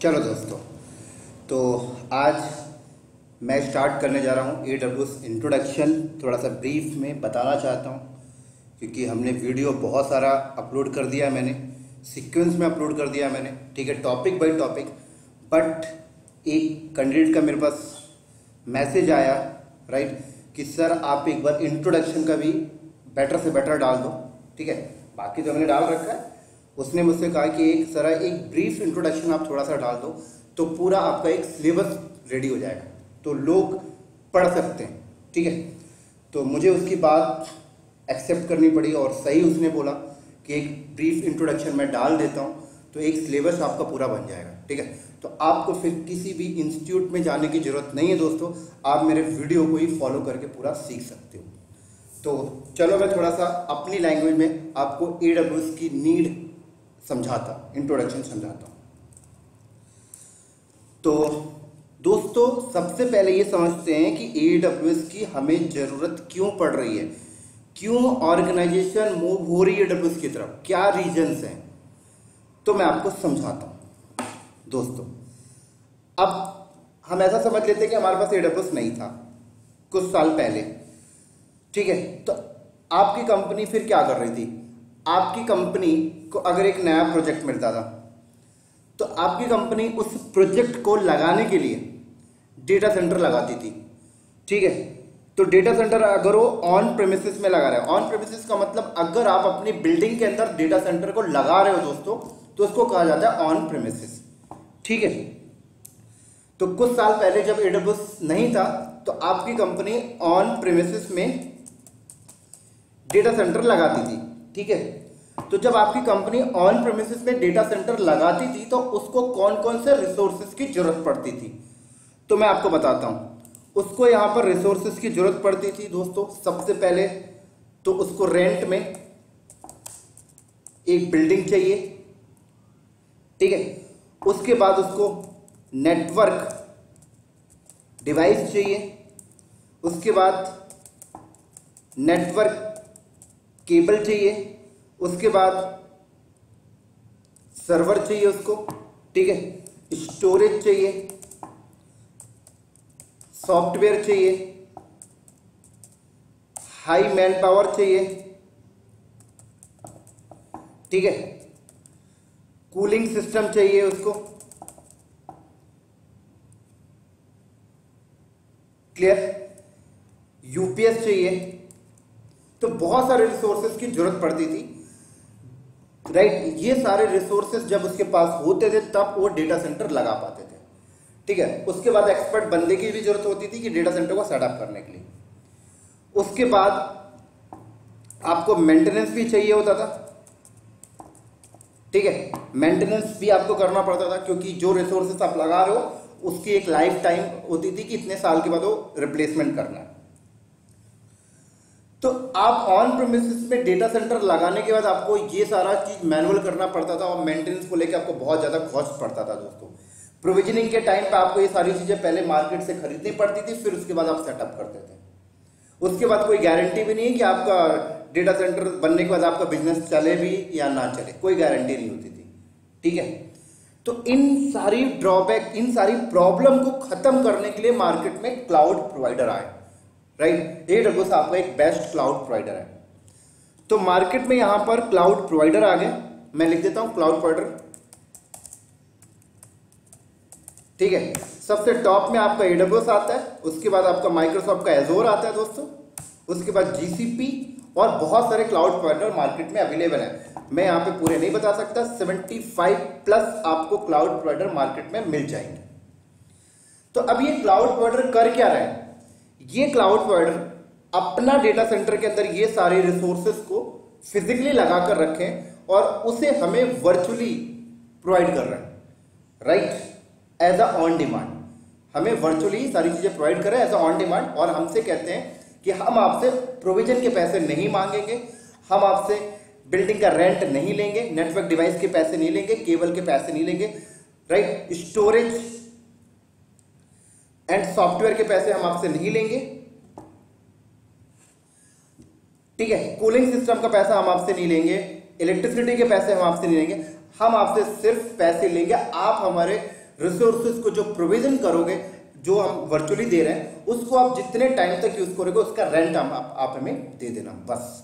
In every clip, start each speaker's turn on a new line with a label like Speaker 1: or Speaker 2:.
Speaker 1: चलो दोस्तों, तो आज मैं स्टार्ट करने जा रहा हूँ AWS इंट्रोडक्शन। थोड़ा सा ब्रीफ में बताना चाहता हूँ क्योंकि हमने वीडियो बहुत सारा अपलोड कर दिया है, मैंने सीक्वेंस में अपलोड कर दिया है मैंने, ठीक है, टॉपिक बाय टॉपिक। बट एक कैंडिडेट का मेरे पास मैसेज आया, राइट, कि सर आप एक बार इंट्रोडक्शन का भी बेटर से बेटर डाल दो, ठीक है। बाकी तो हमने डाल रखा है, उसने मुझसे कहा कि एक ब्रीफ इंट्रोडक्शन आप थोड़ा सा डाल दो तो पूरा आपका एक सिलेबस रेडी हो जाएगा, तो लोग पढ़ सकते हैं, ठीक है। तो मुझे उसकी बात एक्सेप्ट करनी पड़ी और सही उसने बोला कि एक ब्रीफ इंट्रोडक्शन मैं डाल देता हूँ तो एक सिलेबस आपका पूरा बन जाएगा, ठीक है। तो आपको फिर किसी भी इंस्टीट्यूट में जाने की ज़रूरत नहीं है दोस्तों, आप मेरे वीडियो को ही फॉलो करके पूरा सीख सकते हो। तो चलो मैं थोड़ा सा अपनी लैंग्वेज में आपको AWS की नीड समझाता, इंट्रोडक्शन समझाता हूँ। तो दोस्तों सबसे पहले ये समझते हैं कि AWS की हमें ज़रूरत क्यों पड़ रही है, क्यों ऑर्गेनाइजेशन मूव हो रही है AWS की तरफ, क्या रीजंस हैं, तो मैं आपको समझाता हूँ। दोस्तों अब हम ऐसा समझ लेते हैं कि हमारे पास AWS नहीं था कुछ साल पहले, ठीक है। तो आपकी कंपनी फिर क्या कर रही थी, आपकी कंपनी को अगर एक नया प्रोजेक्ट मिलता था तो आपकी कंपनी उस प्रोजेक्ट को लगाने के लिए डेटा सेंटर लगाती थी, ठीक है। तो डेटा सेंटर अगर वो ऑन प्रेमिसेस में लगा रहे हो, ऑन प्रेमिसेस का मतलब अगर आप अपनी बिल्डिंग के अंदर डेटा सेंटर को लगा रहे हो दोस्तों, तो उसको कहा जाता है ऑन प्रेमिसेस, ठीक है। तो कुछ साल पहले जब AWS नहीं था तो आपकी कंपनी ऑन प्रेमिसेस में डेटा सेंटर लगाती थी, ठीक है। तो जब आपकी कंपनी ऑन प्रेमिसेस में डेटा सेंटर लगाती थी तो उसको कौन कौन से रिसोर्सेज की जरूरत पड़ती थी, तो मैं आपको बताता हूं। उसको यहां पर रिसोर्सेज की जरूरत पड़ती थी दोस्तों, सबसे पहले तो उसको रेंट में एक बिल्डिंग चाहिए, ठीक है। उसके बाद उसको नेटवर्क डिवाइस चाहिए, उसके बाद नेटवर्क केबल चाहिए, उसके बाद सर्वर चाहिए उसको, ठीक है, स्टोरेज चाहिए, सॉफ्टवेयर चाहिए, हाई मैन पावर चाहिए, ठीक है, कूलिंग सिस्टम चाहिए उसको, क्लियर, यूपीएस चाहिए। तो बहुत सारे रिसोर्सेज की जरूरत पड़ती थी, राइट। ये सारे रिसोर्सेज जब उसके पास होते थे तब वो डेटा सेंटर लगा पाते थे, ठीक है। उसके बाद एक्सपर्ट बंदे की भी जरूरत होती थी कि डेटा सेंटर को सेटअप करने के लिए। उसके बाद आपको मेंटेनेंस भी चाहिए होता था, ठीक है, मेंटेनेंस भी आपको करना पड़ता था क्योंकि जो रिसोर्सेज आप लगा रहे हो उसकी एक लाइफ टाइम होती थी कि इतने साल के बाद वो रिप्लेसमेंट करना है। तो आप ऑन प्रेमिसेस में डेटा सेंटर लगाने के बाद आपको ये सारा चीज मैनुअल करना पड़ता था और मेंटेनेंस को लेकर आपको बहुत ज्यादा कॉस्ट पड़ता था दोस्तों। प्रोविजनिंग के टाइम पे आपको ये सारी चीजें पहले मार्केट से खरीदनी पड़ती थी, फिर उसके बाद आप सेटअप करते थे। उसके बाद कोई गारंटी भी नहीं है कि आपका डेटा सेंटर बनने के बाद आपका बिजनेस चले भी या ना चले, कोई गारंटी नहीं होती थी, ठीक है। तो इन सारी ड्रॉबैक, इन सारी प्रॉब्लम को खत्म करने के लिए मार्केट में क्लाउड प्रोवाइडर आए, राइट। AWS आपका एक बेस्ट क्लाउड प्रोवाइडर है। तो मार्केट में यहां पर क्लाउड प्रोवाइडर आ गए, मैं लिख देता हूं क्लाउड प्रोवाइडर, ठीक है। सबसे टॉप में आपका AWS आता है, उसके बाद आपका माइक्रोसॉफ्ट का एजोर आता है दोस्तों, उसके बाद GCP और बहुत सारे क्लाउड प्रोवाइडर मार्केट में अवेलेबल है। मैं यहां पे पूरे नहीं बता सकता, 75+ आपको क्लाउड प्रोवाइडर मार्केट में मिल जाएंगे। तो अब ये क्लाउड प्रोवाइडर कर क्या रहे हैं, ये क्लाउड प्रोवाइडर अपना डेटा सेंटर के अंदर ये सारे रिसोर्सेज को फिजिकली लगाकर रखें और उसे हमें वर्चुअली प्रोवाइड कर रहे हैं, right, as a on demand. हमें वर्चुअली सारी चीजें प्रोवाइड कर रहे हैं एज अ ऑन डिमांड, और हमसे कहते हैं कि हम आपसे प्रोविजन के पैसे नहीं मांगेंगे, हम आपसे बिल्डिंग का रेंट नहीं लेंगे, नेटवर्क डिवाइस के पैसे नहीं लेंगे, केबल के पैसे नहीं लेंगे, राइट, स्टोरेज एंड सॉफ्टवेयर के पैसे हम आपसे नहीं लेंगे, ठीक है, कूलिंग सिस्टम का पैसा हम आपसे नहीं लेंगे, इलेक्ट्रिसिटी के पैसे हम आपसे नहीं लेंगे, हम आपसे सिर्फ पैसे लेंगे, आप हमारे रिसोर्सेज को जो प्रोविजन करोगे, जो हम वर्चुअली दे रहे हैं, उसको आप जितने टाइम तक यूज करोगे उसका रेंट आप हमें दे देना बस।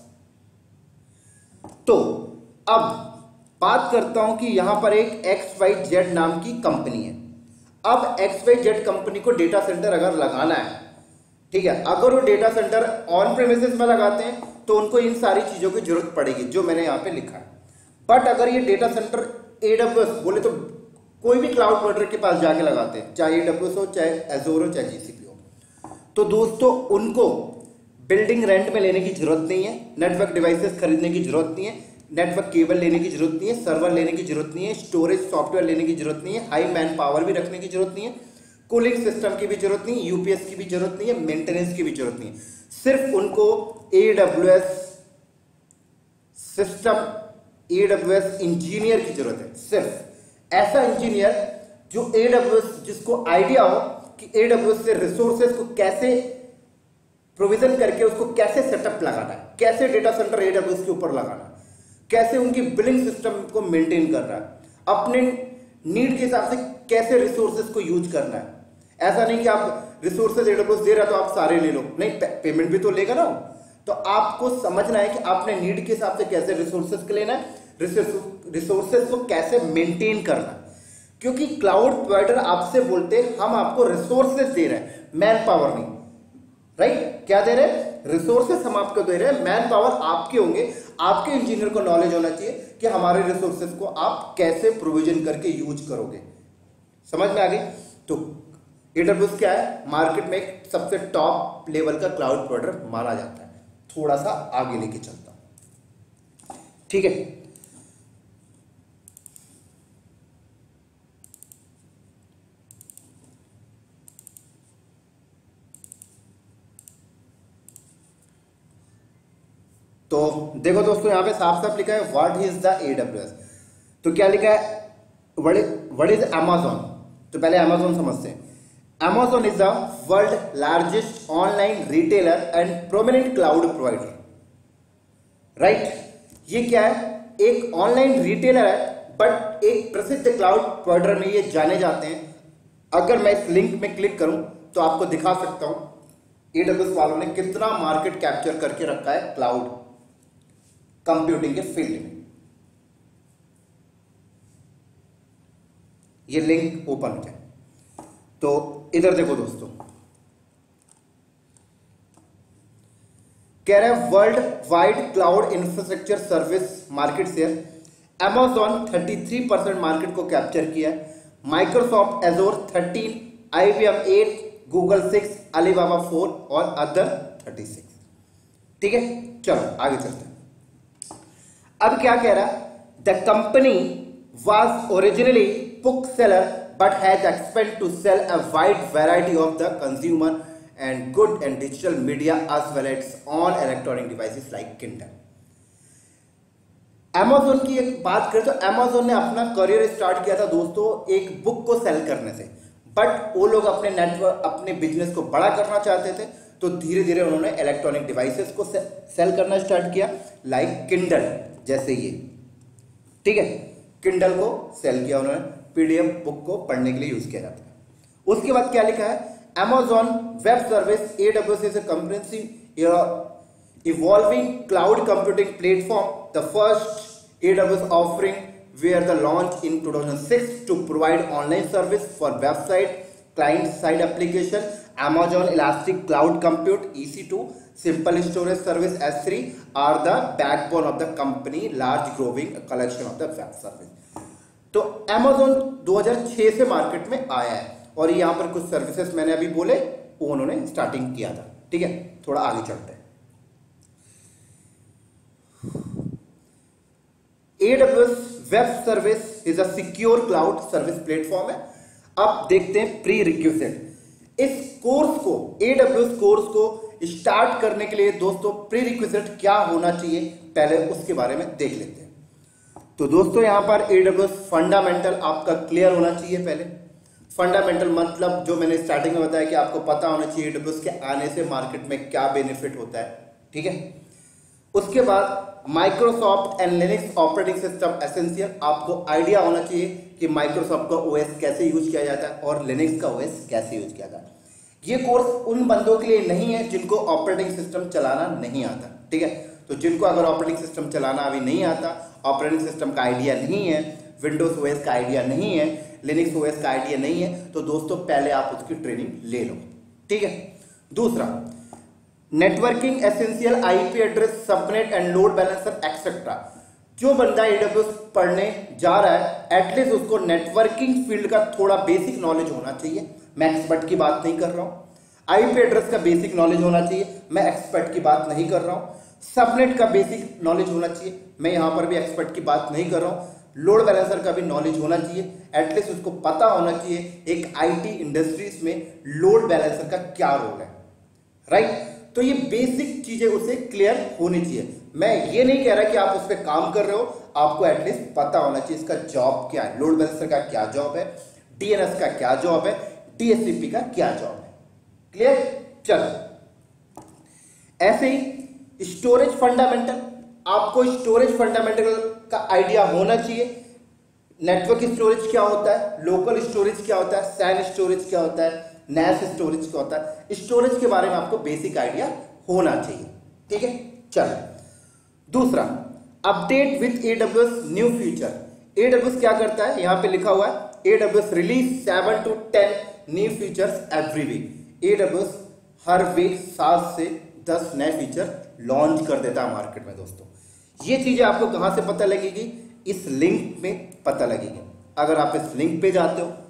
Speaker 1: तो अब बात करता हूं कि यहां पर एक XYZ नाम की कंपनी है। अब XYZ कंपनी को डेटा सेंटर अगर लगाना है, ठीक है, अगर वो डेटा सेंटर ऑन प्रेमिसेस में लगाते हैं तो उनको इन सारी चीजों की जरूरत पड़ेगी जो मैंने यहां पे लिखा है। बट अगर ये डेटा सेंटर AWS बोले तो कोई भी क्लाउड प्रोवाइडर के पास जाके लगाते हैं, चाहे AWS हो, चाहे Azure हो, चाहे GCP हो, तो दोस्तों उनको बिल्डिंग रेंट में लेने की जरूरत नहीं है, नेटवर्क डिवाइसेस खरीदने की जरूरत नहीं है, नेटवर्क केबल लेने की जरूरत नहीं है, सर्वर लेने की जरूरत नहीं है, स्टोरेज सॉफ्टवेयर लेने की जरूरत नहीं है, हाई मैन पावर भी रखने की जरूरत नहीं है, कूलिंग सिस्टम की भी जरूरत नहीं है, UPS की भी जरूरत नहीं है, मेंटेनेंस की भी जरूरत नहीं है। सिर्फ उनको AWS सिस्टम, AWS इंजीनियर की जरूरत है। सिर्फ ऐसा इंजीनियर जो AWS, जिसको आइडिया हो कि AWS से रिसोर्सेज को कैसे प्रोविजन करके उसको कैसे सेटअप लगाना है, कैसे डेटा सेंटर AWS के ऊपर लगाना है, कैसे उनकी बिलिंग सिस्टम को मेंटेन करना है, अपने नीड के हिसाब से कैसे रिसोर्सेज को यूज करना है। ऐसा नहीं कि आप रिसोर्सेज AWS दे रहा तो आप सारे ले लो, नहीं, पेमेंट भी तो लेगा ना। तो आपको समझना है कि आपने नीड के हिसाब से कैसे रिसोर्सेज को लेना है, रिसोर्सेज को कैसे मेंटेन करना है। क्योंकि क्लाउड प्रोवाइडर आपसे बोलते हैं हम आपको रिसोर्सेज दे रहे हैं, मैन पावर नहीं, राइट? क्या दे रहे हैं? रिसोर्सेज हम आपको दे रहे हैं, मैन पावर आपके होंगे। आपके इंजीनियर को नॉलेज होना चाहिए कि हमारे रिसोर्सेज को आप कैसे प्रोविजन करके यूज करोगे। समझ में आ गई? तो AWS क्या है? मार्केट में एक सबसे टॉप लेवल का क्लाउड प्रोवाइडर माना जाता है। थोड़ा सा आगे लेके चलता हूं, ठीक है? तो देखो दोस्तों, यहां पे साफ साफ लिखा है व्हाट इज द AWS। तो क्या लिखा है? What is Amazon। तो पहले Amazon समझते हैं। Amazon is the world largest online retailer and prominent cloud provider, right? ये क्या है? एक ऑनलाइन रिटेलर है बट एक प्रसिद्ध क्लाउड प्रोवाइडर में ये जाने जाते हैं। अगर मैं इस लिंक में क्लिक करूं तो आपको दिखा सकता हूं AWS वालों ने कितना मार्केट कैप्चर करके रखा है क्लाउड कंप्यूटिंग के फील्ड में। ये लिंक ओपन है तो इधर देखो दोस्तों, कह रहा है world wide cloud infrastructure service market share Amazon 33% market को कैप्चर किया है, Microsoft Azure 13, IBM 8, Google 6, Alibaba 4 और अदर 36। ठीक है, चलो आगे चलते हैं। अब क्या कह रहा है? The company was originally book seller but has expanded to sell a wide variety of the consumer and good and digital media as well as on electronic devices like Kindle। Amazon की एक बात करें तो Amazon ने अपना career start किया था दोस्तों एक बुक को सेल करने से, बट वो लोग अपने नेटवर्क, अपने बिजनेस को बड़ा करना चाहते थे, तो धीरे धीरे उन्होंने इलेक्ट्रॉनिक डिवाइसेस को सेल करना स्टार्ट किया, लाइक Kindle जैसे ये। ठीक है, Kindle को सेल किया उन्होंने, PDF बुक को पढ़ने के लिए यूज किया जाता है। उसके बाद क्या लिखा है? Amazon web service AWS is a comprehensive evolving cloud computing platform, the first AWS offering were the launch in 2006 to provide online service for website, client side application, Amazon Elastic Cloud Compute EC2, Simple Storage Service S3 are the backbone of the company large growing collection of the web service। तो Amazon 2006 से market में आया है और यहाँ पर कुछ services मैंने अभी बोले वो उन्होंने स्टार्टिंग किया था। ठीक है, थोड़ा आगे चलते हैं। AWS web service is a secure cloud service platform है। अब देखते हैं प्री रिक्विजिट। इस कोर्स को, AWS कोर्स को स्टार्ट करने के लिए दोस्तों प्री रिक्विजिट क्या होना चाहिए, पहले उसके बारे में देख लेते हैं। तो दोस्तों यहाँ पर AWS फंडामेंटल आपका क्लियर होना चाहिए। पहले फंडामेंटल मतलब जो मैंने स्टार्टिंग में बताया कि आपको पता होना चाहिए AWS के आने से मार्केट में क्या बेनिफिट होता है। ठीक है, उसके बाद Microsoft and Linux operating system essential, आपको आइडिया होना चाहिए कि माइक्रोसॉफ्ट का ओएस कैसे यूज किया जाता है और लिनक्स का ओएस कैसे यूज किया जाता है। ये कोर्स उन बंदों के लिए नहीं है जिनको ऑपरेटिंग सिस्टम चलाना नहीं आता, ठीक है। तो जिनको अगर ऑपरेटिंग सिस्टम चलाना अभी नहीं आता, ऑपरेटिंग सिस्टम का आइडिया नहीं है, विंडोज ओएस का आइडिया नहीं है, लिनक्स ओएस का आइडिया नहीं है, तो दोस्तों पहले आप उसकी ट्रेनिंग ले लो, ठीक है। दूसरा, networking essential, IP address, subnet and load balancer etcetera. जो बंदा एडब्ल्यूएस पढ़ने जा रहा है एटलीस्ट उसको नेटवर्किंग फील्ड का थोड़ा बेसिक नॉलेज होना चाहिए। मैं एक्सपर्ट की बात नहीं कर रहा हूं। आईपी एड्रेस का बेसिक नॉलेज होना चाहिए, मैं एक्सपर्ट की बात नहीं कर रहा हूं। सबनेट का बेसिक नॉलेज होना चाहिए, मैं यहां पर भी एक्सपर्ट की बात नहीं कर रहा हूं। लोड बैलेंसर का भी नॉलेज होना चाहिए, एटलीस्ट उसको पता होना चाहिए एक आईटी इंडस्ट्रीज में लोड बैलेंसर का क्या रोल है, राइट। तो ये बेसिक चीजें उसे क्लियर होनी चाहिए। मैं ये नहीं कह रहा कि आप उस पर काम कर रहे हो, आपको एटलीस्ट पता होना चाहिए इसका जॉब क्या है, लोड बैलेंसर का क्या जॉब है, डीएनएस का क्या जॉब है, डीएचसीपी का क्या जॉब है। क्लियर? चलो, ऐसे ही स्टोरेज फंडामेंटल, आपको स्टोरेज फंडामेंटल का आइडिया होना चाहिए। नेटवर्क स्टोरेज क्या होता है, लोकल स्टोरेज क्या होता है, सैन स्टोरेज क्या होता है, नैश स्टोरेज क्या होता है, स्टोरेज के बारे में आपको बेसिक आइडिया होना चाहिए, ठीक है। चलो, दूसरा, update with AWS new feature. AWS क्या करता है, यहां पे लिखा हुआ है AWS release 7 to 10 new features every week. AWS हर वीक 7 से 10 नए फीचर लॉन्च कर देता है मार्केट में। दोस्तों, ये चीजें आपको कहां से पता लगेगी, इस लिंक में पता लगेगी। अगर आप इस लिंक पे जाते हो,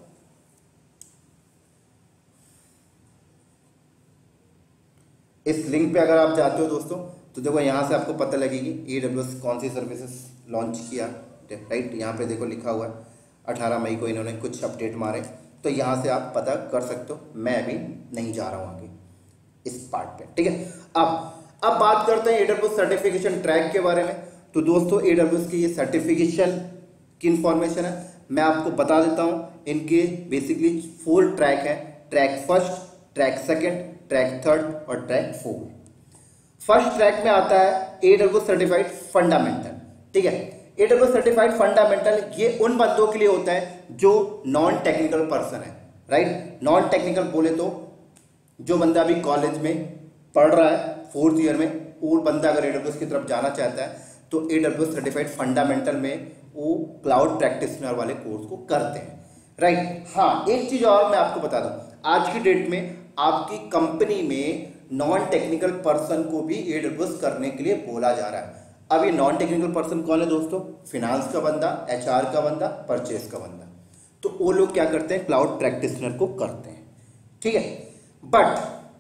Speaker 1: इस लिंक पे अगर आप जाते हो दोस्तों, तो देखो यहां से आपको पता लगेगी एडब्ल्यूएस कौन सी सर्विसेज लॉन्च किया, राइट। यहां पे देखो लिखा हुआ है 18 मई को इन्होंने कुछ अपडेट मारे, तो यहां से आप पता कर सकते हो। मैं अभी नहीं जा रहा हूं आगे इस पार्ट पे, ठीक है। अब बात करते हैं एडब्ल्यूएस सर्टिफिकेशन ट्रैक के बारे में। तो दोस्तों, एडब्ल्यूएस की ये सर्टिफिकेशन की इंफॉर्मेशन है, मैं आपको बता देता हूं। इनके बेसिकली 4 ट्रैक है, track first, track second, track third और ट्रैक 4। फर्स्ट ट्रैक में आता है एडब्ल्यूएस सर्टिफाइड फंडामेंटल, ठीक है। एडब्ल्यूएस सर्टिफाइड फंडामेंटल ये उन बंदों के लिए होता है जो नॉन टेक्निकल पर्सन है, राइट। नॉन टेक्निकल बोले तो जो बंदा अभी कॉलेज में पढ़ रहा है 4th ईयर में, वो बंदा अगर एडब्ल्यूएस की तरफ जाना चाहता है तो एडब्ल्यूएस सर्टिफाइड फंडामेंटल में वो क्लाउड प्रैक्टिशनर वाले कोर्स को करते हैं, राइट। हाँ, एक चीज और मैं आपको बता दूं, आज की डेट में आपकी कंपनी में नॉन टेक्निकल पर्सन को भी एडब्ल्यूएस करने के लिए बोला जा रहा है। अब ये नॉन टेक्निकल पर्सन कौन है दोस्तों, फिनांस का बंदा, एचआर का बंदा, परचेज का बंदा। तो वो लोग क्या करते हैं, क्लाउड प्रैक्टिशनर को करते हैं, ठीक है। बट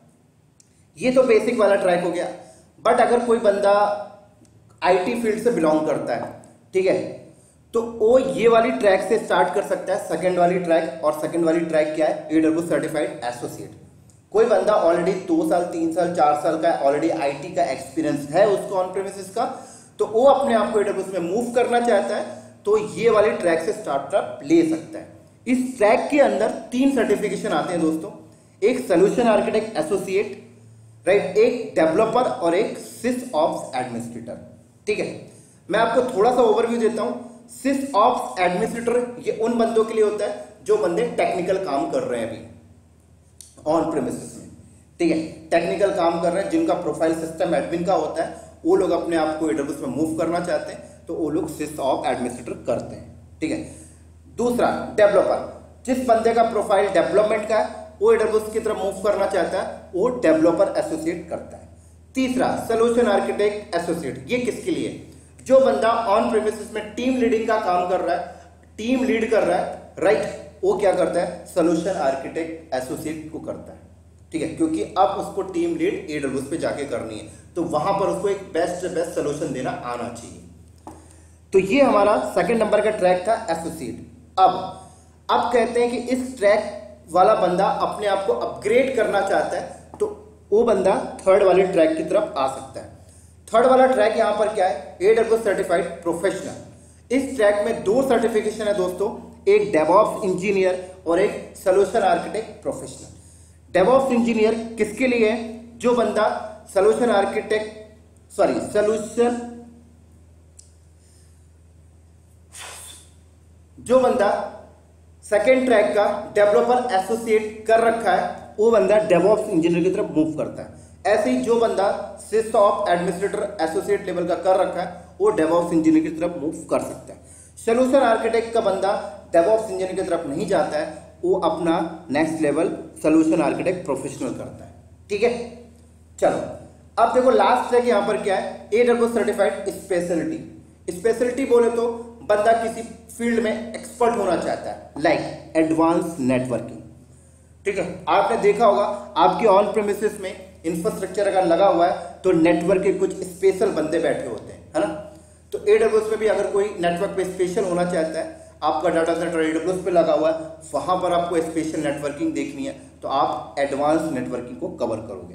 Speaker 1: ये तो बेसिक वाला ट्रैक हो गया। बट अगर कोई बंदा आईटी फील्ड से बिलोंग करता है, ठीक है, तो वो ये वाली ट्रैक से स्टार्ट कर सकता है, सेकंड वाली ट्रैक। और सेकंड वाली ट्रैक क्या है, एडब्ल्यूएस सर्टिफाइड एसोसिएट। कोई बंदा ऑलरेडी 2 साल 3 साल 4 साल का ऑलरेडी आईटी का एक्सपीरियंस है उसको ऑन प्रेमिसेस का, तो वो अपने आप को एडब्ल्यूएस में मूव करना चाहता है तो ये वाले ट्रैक से स्टार्टअप ले सकता है। इस ट्रैक के अंदर 3 सर्टिफिकेशन आते हैं दोस्तों, एक सोल्यूशन आर्किटेक्ट एसोसिएट, राइट, एक डेवलपर और एक सिस ऑप्स एडमिनिस्ट्रेटर, ठीक है। मैं आपको थोड़ा सा ओवरव्यू देता हूं। सिस ऑप्स एडमिनिस्ट्रेटर ये उन बंदों के लिए होता है जो बंदे टेक्निकल काम कर रहे हैं अभी ऑन प्रेमिसेस में, ठीक है, टेक्निकल काम कर रहे हैं, जिनका प्रोफाइल सिस्टम एडमिन का होता है, वो लोग अपने आप को एडब्ल्यूएस में मूव करना चाहते हैं तो वो लोग सिस ऑफ एडमिनिस्ट्रेटर करते हैं, ठीक है। दूसरा, डेवलपर, जिस बंदे का प्रोफाइल डेवलपमेंट का है वो एडब्ल्यूएस की तरफ मूव करना चाहता है, वो डेवलपर एसोसिएट करता है। तीसरा, सोल्यूशन आर्किटेक्ट एसोसिएट, ये किसके लिए, जो बंदा ऑन प्रेमिसेस में टीम लीडिंग का काम कर रहा है, टीम लीड कर रहा है, राइट, वो क्या करता है, सोल्यूशन आर्किटेक्ट एसोसिएट को करता है, ठीक है। क्योंकि अब उसको टीम लीड एडब्ल्यूएस पे जाके करनी है, तो वहां पर उसको एक बेस्ट सोल्यूशन देना आना चाहिए। तो ये हमारा सेकंड नंबर का ट्रैक था, एसोसिएट। अब कहते हैं कि इस ट्रैक वाला बंदा अपने आप को अपग्रेड करना चाहता है तो वो बंदा थर्ड वाले ट्रैक की तरफ आ सकता है। थर्ड वाला ट्रैक यहां पर क्या है, एडब्ल्यूएस सर्टिफाइड प्रोफेशनल। इस ट्रैक में 2 सर्टिफिकेशन है दोस्तों, एक डेवऑप्स इंजीनियर और एक solution architect professional. DevOps engineer किसके लिए है, जो बंदा सोल्यूशन आर्किटेक्ट सॉल्यूशन, जो बंदा सेकेंड ट्रैक का डेवलपर एसोसिएट कर रखा है वो बंदा डेवऑप्स इंजीनियर की तरफ मूव करता है। ऐसे ही जो बंदा सिसऑप एडमिनिस्ट्रेटर एसोसिएट लेवल का कर रखा है वो डेवऑप्स इंजीनियर की तरफ मूव कर सकता है। सॉल्यूशन आर्किटेक्ट का बंदा डेवऑप्स इंजीनियर की तरफ नहीं जाता है, वो अपना next level solution architect professional करता है। ठीक है, चलो अब देखो लास्ट ट्रैक यहां पर क्या है, AWS सर्टिफाइड स्पेशलिटी। स्पेशलिटी बोले तो बंदा किसी फील्ड में एक्सपर्ट होना चाहता है, लाइक एडवांस नेटवर्किंग। ठीक है, आपने देखा होगा आपकी ऑन प्रेमिसेस में इंफ्रास्ट्रक्चर अगर लगा हुआ है तो नेटवर्क के कुछ स्पेशल बंदे बैठे होते हैं, है ना। तो AWS में भी अगर कोई नेटवर्क पे स्पेशल होना चाहता है, आपका डाटा सेंटर AWS पे लगा हुआ है, वहां पर आपको स्पेशल नेटवर्किंग देखनी है तो आप एडवांस नेटवर्किंग को कवर करोगे।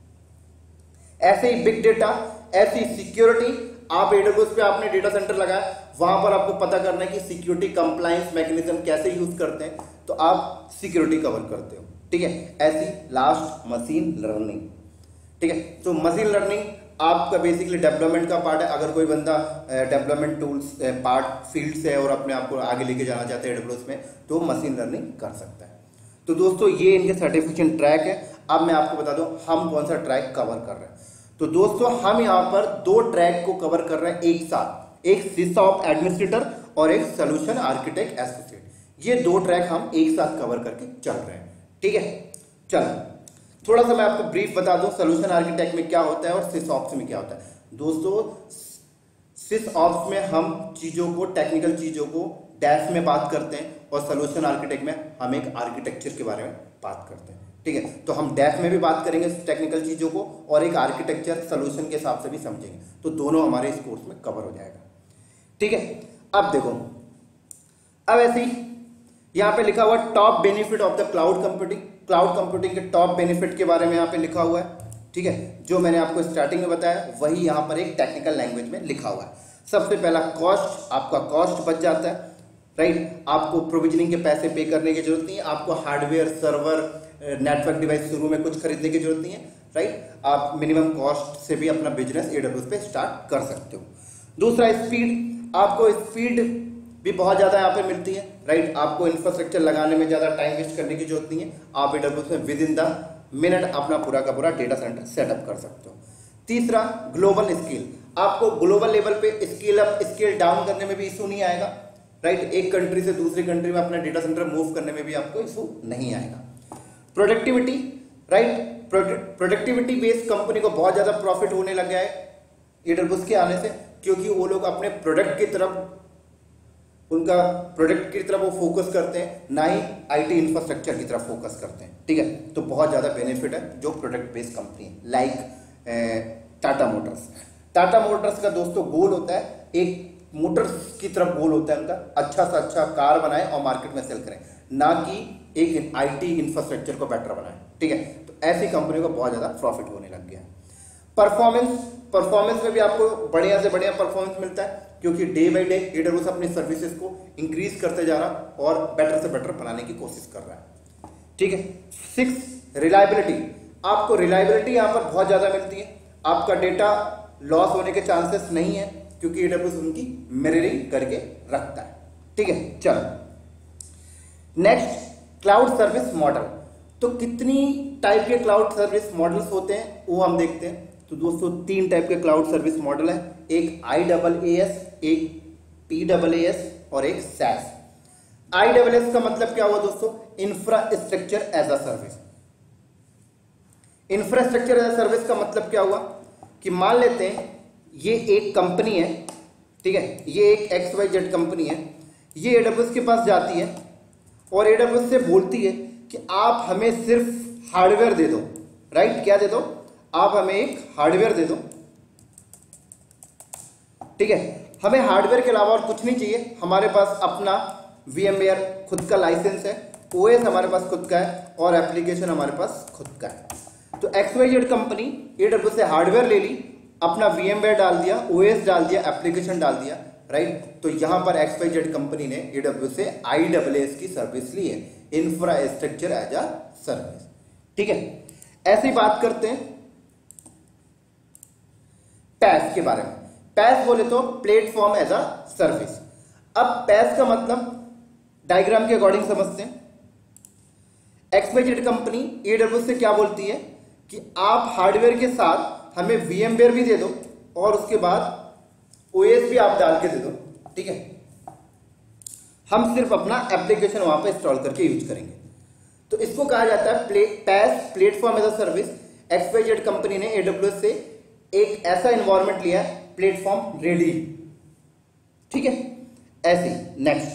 Speaker 1: ऐसे ही बिग डेटा, ऐसी सिक्योरिटी, आप AWS पे आपने डेटा सेंटर लगाया, वहां पर आपको पता करना है कि सिक्योरिटी कंप्लायंस मैकेनिज्म कैसे यूज करते हैं, तो आप सिक्योरिटी कवर करते हो। ठीक है, ऐसी लास्ट मशीन लर्निंग। ठीक है, तो मशीन लर्निंग आपका बेसिकली डेवलपमेंट का पार्ट है। अगर कोई बंदा डेवलपमेंट टूल्स पार्ट फील्ड से है और अपने आप को आगे लेके जाना चाहता है AWS में, तो मशीन लर्निंग कर सकता है। तो दोस्तों ये इनके सर्टिफिकेशन ट्रैक है। अब मैं आपको बता दूं हम कौन सा ट्रैक कवर कर रहे हैं। तो दोस्तों हम यहाँ पर 2 ट्रैक को कवर कर रहे हैं एक साथ, एक सिसऑप एडमिनिस्ट्रेटर और एक सॉल्यूशन आर्किटेक्ट एसोसिएट। ये 2 ट्रैक हम एक साथ कवर करके चल रहे हैं। ठीक है, चलो थोड़ा सा मैं आपको ब्रीफ बता दूं सॉल्यूशन आर्किटेक्ट में क्या होता है और सिसऑप्स में क्या होता है। दोस्तों सिसऑप्स में हम चीजों को, टेक्निकल चीजों को डैश में बात करते हैं और सॉल्यूशन आर्किटेक्ट में हम एक आर्किटेक्चर के बारे में बात करते हैं। ठीक है, तो हम डैश में भी बात करेंगे टेक्निकल चीजों को और एक आर्किटेक्चर सॉल्यूशन के हिसाब से भी समझेंगे, तो दोनों हमारे इस कोर्स में कवर हो जाएगा। ठीक है, अब देखो, अब ऐसे ही यहाँ पे लिखा हुआ top benefit of the cloud computing. Cloud computing के टॉप बेनिफिट के बारे में यहाँ पे लिखा हुआ है। ठीक है, जो मैंने आपको स्टार्टिंग में बताया वही यहाँ पर एक टेक्निकल लैंग्वेज में लिखा हुआ है। सबसे पहला कॉस्ट, आपका कॉस्ट बच जाता है, राइट। आपको प्रोविजनिंग के पैसे पे करने की जरूरत नहीं है, आपको हार्डवेयर, सर्वर, नेटवर्क डिवाइस शुरू में कुछ खरीदने की जरूरत नहीं है, राइट। आप मिनिमम कॉस्ट से भी अपना बिजनेस AWS पे स्टार्ट कर सकते हो। दूसरा स्पीड, आपको स्पीड भी बहुत ज़्यादा यहाँ पे मिलती है, राइट। आपको इंफ्रास्ट्रक्चर लगाने में ज़्यादा टाइम वेस्ट करने की जरूरत नहीं है, आप AWS में विद इन द मिनट अपना पूरा का पूरा डेटा सेंटर सेटअप कर सकते हो। तीसरा ग्लोबल स्केल, आपको ग्लोबल लेवल पे स्केल अप स्केल डाउन करने में भी इशू नहीं आएगा, राइट। एक कंट्री से दूसरी कंट्री में अपना डेटा सेंटर मूव करने में भी आपको इशू नहीं आएगा। Productivity, right, productivity based company को बहुत ज़्यादा प्रॉफिट होने लग गया है AWS के आने से, क्योंकि वो लोग अपने प्रोडक्ट की तरफ, उनका प्रोडक्ट की तरफ वो फोकस करते हैं, ना ही IT इंफ्रास्ट्रक्चर की तरफ फोकस करते हैं। ठीक है, तो बहुत ज़्यादा बेनिफिट है जो प्रोडक्ट बेस्ड कंपनी है, like Tata Motors. Tata Motors का दोस्तों गोल होता है, एक मोटर्स की तरफ गोल होता है उनका, अच्छा से अच्छा कार बनाए और मार्केट में सेल करें, ना कि एक IT इंफ्रास्ट्रक्चर को बेटर बनाए। ठीक है, तो ऐसी कंपनी को बहुत ज़्यादा प्रॉफिट होने लग गया है। परफॉर्मेंस में भी आपको बढ़िया से बढ़िया परफॉर्मेंस मिलता है, क्योंकि डे बाई डे AWS अपनी सर्विसेज को इंक्रीज करते जा रहा और बेटर से बेटर बनाने की कोशिश कर रहा है। ठीक है, 6 रिलायबिलिटी, आपको रिलायबिलिटी यहाँ पर बहुत ज़्यादा मिलती है, आपका डेटा लॉस होने के चांसेस नहीं है, क्योंकि AWS उनकी मिररिंग करके रखता है। ठीक है, चलो नेक्स्ट क्लाउड सर्विस मॉडल। तो कितनी टाइप के क्लाउड सर्विस मॉडल्स होते हैं वो हम देखते हैं। तो दोस्तों 3 टाइप के क्लाउड सर्विस मॉडल है, एक IaaS, एक PaaS और एक SaaS। IaaS का मतलब क्या हुआ दोस्तों, infrastructure as a service. Infrastructure as a service का मतलब क्या हुआ कि मान लेते हैं ये एक कंपनी है, ठीक है, ये एक XYZ कंपनी है, ये AWS के पास जाती है और AWS से बोलती है कि आप हमें सिर्फ हार्डवेयर दे दो, राइट। क्या दे दो, आप हमें एक हार्डवेयर दे दो। ठीक है, हमें हार्डवेयर के अलावा और कुछ नहीं चाहिए, हमारे पास अपना VMware खुद का लाइसेंस है, OS हमारे पास खुद का है और एप्लीकेशन हमारे पास खुद का है। तो XYZ कंपनी AWS से हार्डवेयर ले ली, अपना VMware डाल दिया, OS डाल दिया, एप्लीकेशन डाल दिया, राइट। तो यहां पर XYZ कंपनी ने AWS से IaaS की सर्विस ली है, इंफ्रास्ट्रक्चर एज अ सर्विस। ठीक है, ऐसी बात करते हैं पैस के बारे में। पैस बोले तो प्लेटफॉर्म एज अ सर्विस। अब पैस का मतलब डायग्राम के अकॉर्डिंग समझते हैं। एक्सवाईजेड कंपनी एडब्ल्यूएस से क्या बोलती है कि आप हार्डवेयर के साथ हमें वीएमवेयर भी दे दो और उसके बाद ओएस भी आप डाल के दे दो, ठीक है, हम सिर्फ अपना एप्लीकेशन वहां पे इंस्टॉल करके यूज करेंगे। तो इसको कहा जाता है PaaS, platform as a service. XYZ company ने एडब्ल्यूएस से एक ऐसा एनवायरनमेंट लिया है, प्लेटफॉर्म रेडी, ठीक है। ऐसे नेक्स्ट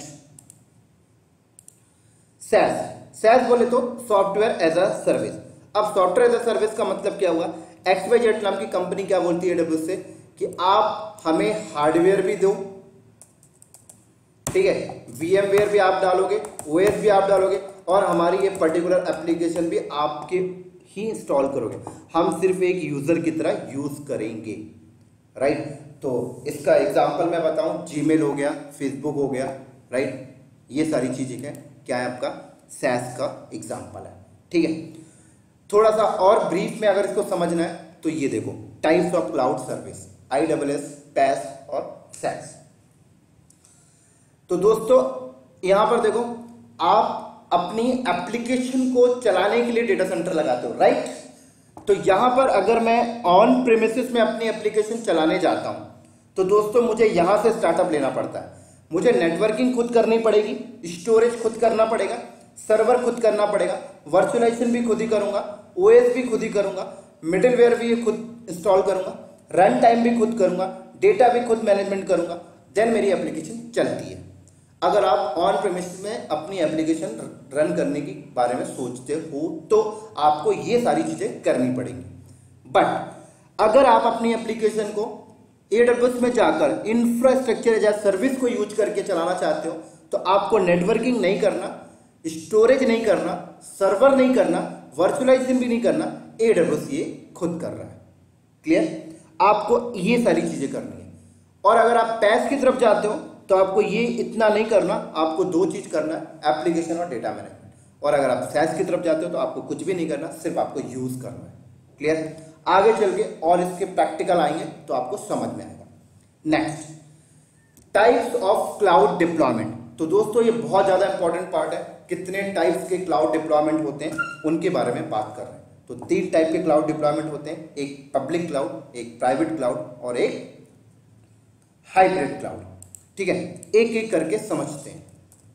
Speaker 1: सैस बोले तो सॉफ्टवेयर एज अ सर्विस। अब सॉफ्टवेयर एज अ सर्विस का मतलब क्या हुआ, एक्सवाईजेड नाम की कंपनी क्या बोलती है एडब्ल्यूएस से कि आप हमें हार्डवेयर भी दो, ठीक है, वीएमवेयर भी आप डालोगे, ओएस भी आप डालोगे और हमारी ये पर्टिकुलर एप्लीकेशन भी आपके ही इंस्टॉल करोगे, हम सिर्फ एक यूजर की तरह यूज करेंगे, राइट। तो इसका एग्जांपल मैं बताऊं, जीमेल हो गया, फेसबुक हो गया, राइट, ये सारी चीजें क्या है आपका सैस का एग्जांपल है, ठीक है। थोड़ा सा और ब्रीफ में अगर इसको समझना है तो ये देखो types of cloud service, IaaS, PaaS और सैस। तो दोस्तों यहां पर देखो, आप अपनी एप्लीकेशन को चलाने के लिए डेटा सेंटर लगाते हो, राइट। तो यहां पर अगर मैं ऑन प्रेमिसेस में अपनी एप्लीकेशन चलाने जाता हूं तो दोस्तों मुझे यहां से स्टार्टअप लेना पड़ता है। मुझे नेटवर्किंग खुद करनी पड़ेगी, स्टोरेज खुद करना पड़ेगा, सर्वर खुद करना पड़ेगा, वर्चुअलाइजेशन भी खुद ही करूंगा, ओएस भी खुद ही करूंगा, मिडिलवेयर भी खुद इंस्टॉल करूंगा, रन टाइम भी खुद करूंगा, डेटा भी खुद मैनेजमेंट करूंगा, देन मेरी एप्लीकेशन चलती है। अगर आप ऑन प्रेमिसेस में अपनी एप्लीकेशन रन करने के बारे में सोचते हो तो आपको ये सारी चीजें करनी पड़ेंगी। बट अगर आप अपनी एप्लीकेशन को AWS में जाकर इंफ्रास्ट्रक्चर एज अ सर्विस को यूज करके चलाना चाहते हो तो आपको नेटवर्किंग नहीं करना, स्टोरेज नहीं करना, सर्वर नहीं करना, वर्चुअलाइजेशन भी नहीं करना, AWS ये खुद कर रहा है। क्लियर? आपको ये सारी चीजें करनी है। और अगर आप पैस की तरफ जाते हो तो आपको ये इतना नहीं करना, आपको दो चीज करना है, एप्लीकेशन और डेटा मैनेजमेंट। और अगर आप सैस की तरफ जाते हो तो आपको कुछ भी नहीं करना, सिर्फ आपको यूज करना है। क्लियर? आगे चल के और इसके प्रैक्टिकल आएंगे तो आपको समझ में आएगा। Next, types of cloud deployment. तो दोस्तों ये बहुत ज्यादा इंपॉर्टेंट पार्ट है, कितने टाइप्स के क्लाउड डिप्लॉयमेंट होते हैं उनके बारे में बात कर रहे हैं। तो 3 टाइप के क्लाउड डिप्लॉयमेंट होते हैं, एक पब्लिक क्लाउड, एक प्राइवेट क्लाउड और एक हाइब्रिड क्लाउड, ठीक है। एक एक करके समझते हैं।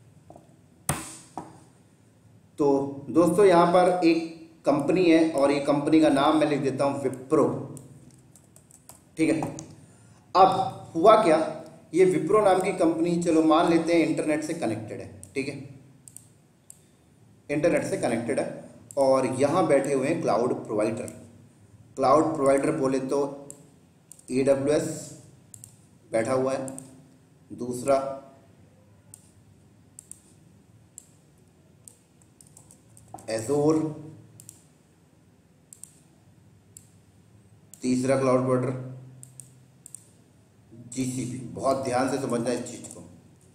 Speaker 1: तो दोस्तों यहां पर एक कंपनी है और ये कंपनी का नाम मैं लिख देता हूं विप्रो, ठीक है। अब हुआ क्या, ये विप्रो नाम की कंपनी, चलो मान लेते हैं इंटरनेट से कनेक्टेड है, ठीक है, इंटरनेट से कनेक्टेड है और यहां बैठे हुए हैं क्लाउड प्रोवाइडर। क्लाउड प्रोवाइडर बोले तो AWS बैठा हुआ है, दूसरा एजोर, तीसरा क्लाउड प्रोवाइडर GCP। बहुत ध्यान से समझना इस चीज को।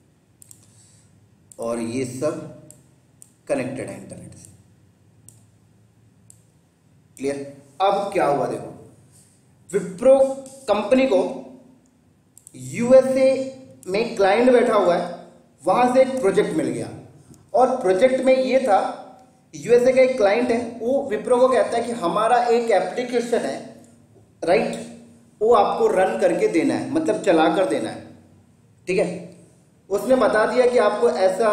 Speaker 1: और ये सब कनेक्टेड है इंटरनेट से। क्लियर? अब क्या हुआ देखो, विप्रो कंपनी को USA में क्लाइंट बैठा हुआ है, वहां से एक प्रोजेक्ट मिल गया और प्रोजेक्ट में ये था, USA का एक क्लाइंट है, वो विप्रो को कहता है कि हमारा एक एप्लीकेशन है, राइट, वो आपको रन करके देना है, मतलब चला कर देना है, ठीक है। उसने बता दिया कि आपको ऐसा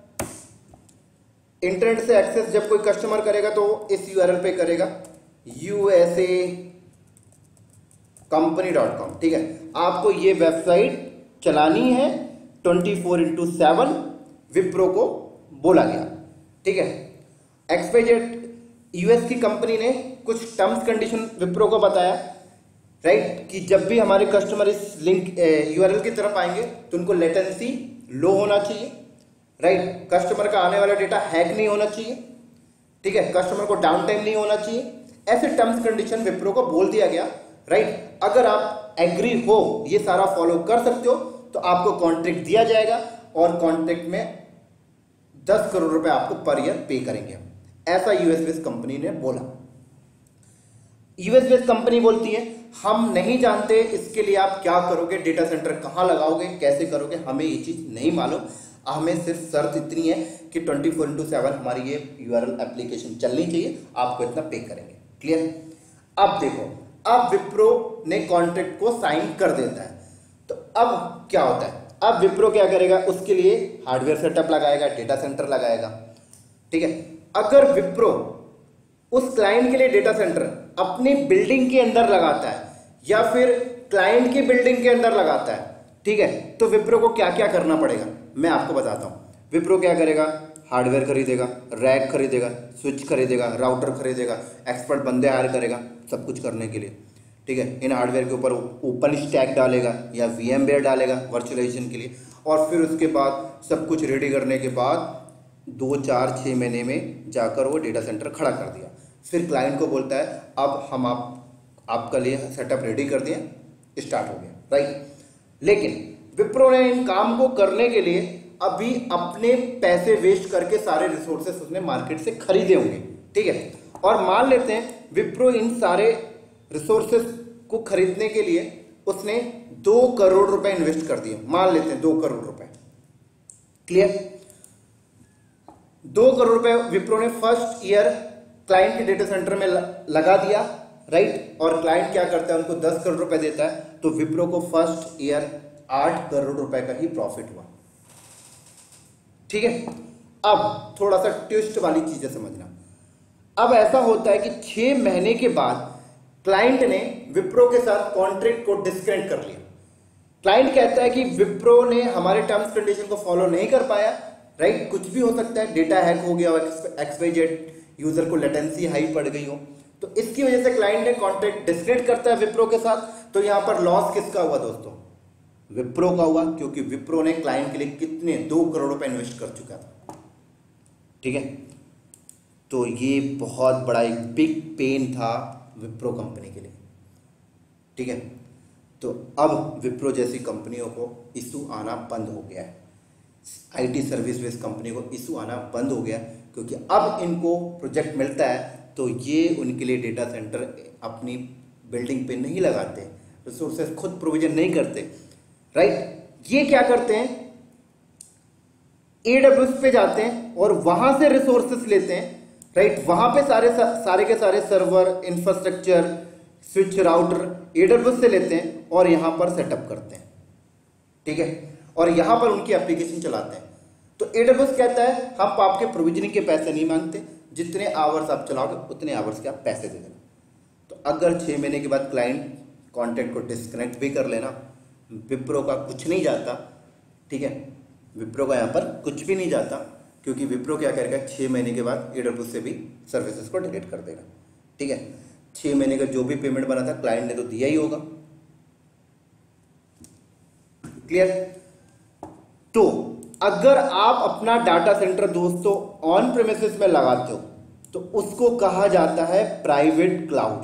Speaker 1: इंटरनेट से एक्सेस जब कोई कस्टमर करेगा तो इस URL पे करेगा, usacompany.com, ठीक है। आपको ये वेबसाइट चलानी है 24/7, विप्रो को बोला गया, ठीक है। एक्सवाईजेड US की कंपनी ने कुछ टर्म्स कंडीशन विप्रो को बताया, राइट, कि जब भी हमारे कस्टमर इस लिंक URL की तरफ आएंगे तो उनको लेटेंसी लो होना चाहिए, राइट, कस्टमर का आने वाला डेटा हैक नहीं होना चाहिए, ठीक है, कस्टमर को डाउन टाइम नहीं होना चाहिए। ऐसे टर्म्स कंडीशन विप्रो को बोल दिया गया, राइट। अगर आप एग्री हो, ये सारा फॉलो कर सकते हो तो आपको कॉन्ट्रैक्ट दिया जाएगा और कॉन्ट्रैक्ट में 10 करोड़ रुपए आपको पर ईयर पे करेंगे, ऐसा US बेस्ड कंपनी ने बोला। US बेस्ड कंपनी बोलती है हम नहीं जानते इसके लिए आप क्या करोगे, डेटा सेंटर कहाँ लगाओगे, कैसे करोगे, हमें ये चीज़ नहीं मालूम। हमें सिर्फ शर्त इतनी है कि 24/7 हमारी ये URL एप्लीकेशन चलनी चाहिए, आपको इतना पे करेंगे। क्लियर? अब देखो, अब विप्रो ने कॉन्ट्रैक्ट को साइन कर देता है, तो अब क्या होता है, अब विप्रो क्या करेगा, उसके लिए हार्डवेयर सेटअप लगाएगा, डेटा सेंटर लगाएगा। ठीक है, अगर विप्रो उस क्लाइंट के लिए डेटा सेंटर अपनी बिल्डिंग के अंदर लगाता है या फिर क्लाइंट की बिल्डिंग के अंदर लगाता है, ठीक है, तो विप्रो को क्या क्या करना पड़ेगा मैं आपको बताता हूं। विप्रो क्या करेगा, हार्डवेयर खरीदेगा, रैक खरीदेगा, स्विच खरीदेगा, राउटर खरीदेगा, एक्सपर्ट बंदे हायर करेगा सब कुछ करने के लिए। ठीक है, इन हार्डवेयर के ऊपर ओपन स्टैक डालेगा या VMware डालेगा वर्चुअलाइजेशन के लिए, और फिर उसके बाद सब कुछ रेडी करने के बाद 2, 4, 6 महीने में जाकर वो डेटा सेंटर खड़ा कर दिया। फिर क्लाइंट को बोलता है अब हम आपका लिए सेटअप रेडी कर दिए, स्टार्ट हो गया, राइट। लेकिन विप्रो ने इन काम को करने के लिए अभी अपने पैसे वेस्ट करके सारे रिसोर्सेस उसने मार्केट से खरीदे होंगे। ठीक है, और मान लेते हैं विप्रो इन सारे रिसोर्सेस को खरीदने के लिए उसने 2 करोड़ रुपए इन्वेस्ट कर दिए, मान लेते हैं 2 करोड़ रुपए। क्लियर? 2 करोड़ रुपए विप्रो ने फर्स्ट ईयर क्लाइंट के डेटा सेंटर में लगा दिया, राइट, और क्लाइंट क्या करता है, उनको 10 करोड़ रुपए देता है, तो विप्रो को फर्स्ट ईयर 8 करोड़ रुपए का ही प्रॉफिट हुआ। ठीक है, अब थोड़ा सा ट्विस्ट वाली चीजें समझना। अब ऐसा होता है कि 6 महीने के बाद क्लाइंट ने विप्रो के साथ कॉन्ट्रैक्ट को डिस्कनेक्ट कर लिया। क्लाइंट कहता है कि विप्रो ने हमारे टर्म्स कंडीशन को फॉलो नहीं कर पाया, राइट, कुछ भी हो सकता है, डेटा हैक हो गया हो, XYZ यूजर को लेटेंसी हाई पड़ गई हो, तो इसकी वजह से क्लाइंट ने कॉन्ट्रैक्ट डिस्कनेक्ट करता है विप्रो के साथ। तो यहां पर लॉस किसका हुआ दोस्तों? विप्रो का हुआ, क्योंकि विप्रो ने क्लाइंट के लिए कितने 2 करोड़ रुपए इन्वेस्ट कर चुका था। ठीक है, तो ये बहुत बड़ा एक बिग पेन था विप्रो कंपनी के लिए। ठीक है, तो अब विप्रो जैसी कंपनियों को इशू आना बंद हो गया है, IT सर्विस बेस्ड कंपनी को इशू आना बंद हो गया, क्योंकि अब इनको प्रोजेक्ट मिलता है तो ये उनके लिए डेटा सेंटर अपनी बिल्डिंग पे नहीं लगाते, रिसोर्सेज खुद प्रोविजन नहीं करते, राइट। ये क्या करते हैं, AWS पे जाते हैं और वहां से रिसोर्सेज लेते हैं, राइट, वहां पे सारे के सारे server, infrastructure, switch, router AWS से लेते हैं और यहां पर सेटअप करते हैं। ठीक है, और यहां पर उनकी एप्लीकेशन चलाते हैं। तो AWS कहता है हम आपके प्रोविजनिंग के पैसे नहीं मांगते, जितने आवर्स आप चलाओगे उतने आवर्स के आप पैसे दे देना। तो अगर 6 महीने के बाद क्लाइंट कॉन्ट्रैक्ट को डिस्कनेक्ट भी कर लेना, विप्रो का कुछ नहीं जाता। ठीक है, विप्रो का यहाँ पर कुछ भी नहीं जाता, क्योंकि विप्रो क्या करेगा, 6 महीने के बाद AWS से भी सर्विसेज को डिलीट कर देगा। ठीक है, 6 महीने का जो भी पेमेंट बना था क्लाइंट ने तो दिया ही होगा। क्लियर? तो अगर आप अपना डाटा सेंटर दोस्तों ऑन प्रेमिसेस में लगाते हो तो उसको कहा जाता है private cloud.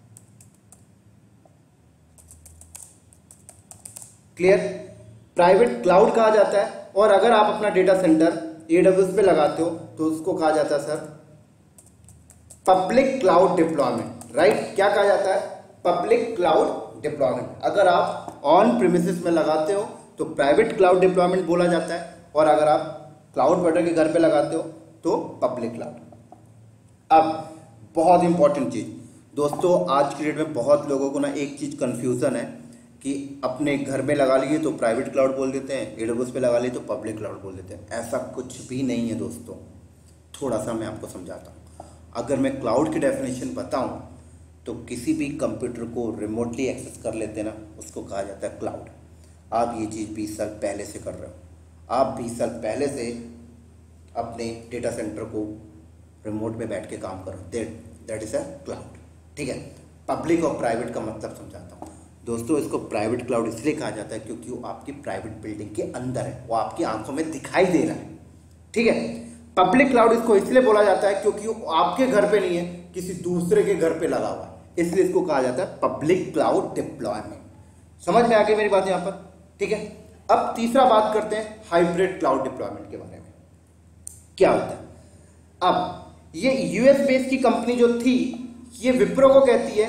Speaker 1: Clear? Private cloud कहा जाता है। और अगर आप अपना डेटा सेंटर AWS पे लगाते हो तो उसको कहा जाता है sir public cloud deployment, right. क्या कहा जाता है? Public cloud deployment. अगर आप ऑन प्रीमिसेस में लगाते हो तो प्राइवेट क्लाउड डिप्लॉयमेंट बोला जाता है, और अगर आप क्लाउड प्रोवाइडर के घर पे लगाते हो तो पब्लिक क्लाउड। अब बहुत इंपॉर्टेंट चीज दोस्तों, आज की डेट में बहुत लोगों को ना एक चीज कंफ्यूजन है कि अपने घर में लगा लिए तो प्राइवेट क्लाउड बोल देते हैं, AWS पे लगा लिए तो पब्लिक क्लाउड बोल देते हैं। ऐसा कुछ भी नहीं है दोस्तों, थोड़ा सा मैं आपको समझाता हूँ। अगर मैं क्लाउड की डेफिनेशन बताऊँ तो किसी भी कंप्यूटर को रिमोटली एक्सेस कर लेते हैं ना, उसको कहा जाता है क्लाउड। आप ये चीज़ 20 साल पहले से कर रहे हो, आप 20 साल पहले से अपने डेटा सेंटर को रिमोट में बैठ के काम करो, दैट इज़ अ क्लाउड। ठीक है, पब्लिक और प्राइवेट का मतलब समझाता हूँ दोस्तों। इसको प्राइवेट क्लाउड इसलिए कहा जाता है क्योंकि वो आपकी प्राइवेट बिल्डिंग के अंदर है, वो आपकी आंखों में दिखाई दे रहा है। ठीक है, पब्लिक क्लाउड इसको इसलिए बोला जाता है क्योंकि वो आपके घर पे नहीं है, किसी दूसरे के घर पे लगा हुआ है, इसलिए इसको कहा जाता है पब्लिक क्लाउड डिप्लॉयमेंट। समझ में आ गई मेरी बात यहाँ पर? ठीक है, अब तीसरा बात करते हैं हाइब्रिड क्लाउड डिप्लॉयमेंट के बारे में। क्या होता है? अब ये US बेस्ड की कंपनी जो थी, ये विप्रो को कहती है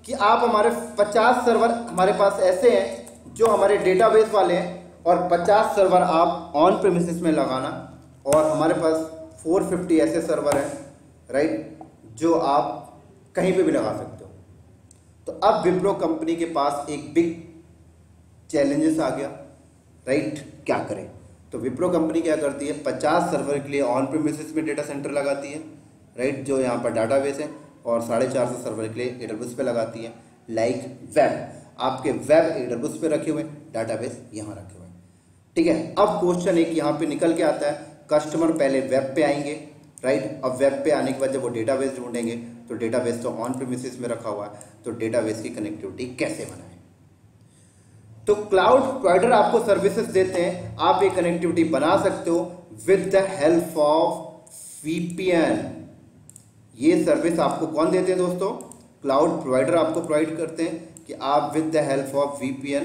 Speaker 1: कि आप हमारे 50 सर्वर हमारे पास ऐसे हैं जो हमारे डेटाबेस वाले हैं और 50 सर्वर आप ऑन प्रेमिसेस में लगाना, और हमारे पास 450 ऐसे सर्वर हैं राइट जो आप कहीं पे भी लगा सकते हो। तो अब विप्रो कंपनी के पास एक बिग चैलेंजेस आ गया राइट, क्या करें। तो विप्रो कंपनी क्या करती है, 50 सर्वर के लिए ऑन प्रेमिसेस में डेटा सेंटर लगाती है राइट, जो यहाँ पर डाटाबेस है, और 450 सर्वर के लिए एडब्ल्यूएस पे लगाती है। लाइक वेब, आपके वेब एडब्ल्यूएस पे रखे हुए, डाटाबेस यहाँ रखे हुए, ठीक है। अब क्वेश्चन एक यहाँ पे निकल के आता है, कस्टमर पहले वेब पे आएंगे राइट। अब वेब पे आने के बाद जब वो डेटाबेस ढूंढेंगे तो डेटाबेस तो ऑन प्रीमिसेस में रखा हुआ है, तो डेटाबेस की कनेक्टिविटी कैसे बनाएं। तो क्लाउड प्रोवाइडर आपको सर्विसेज देते हैं, आप ये कनेक्टिविटी बना सकते हो with the help of VPN. ये सर्विस आपको कौन देते हैं दोस्तों, क्लाउड प्रोवाइडर आपको प्रोवाइड करते हैं कि आप with the help of VPN,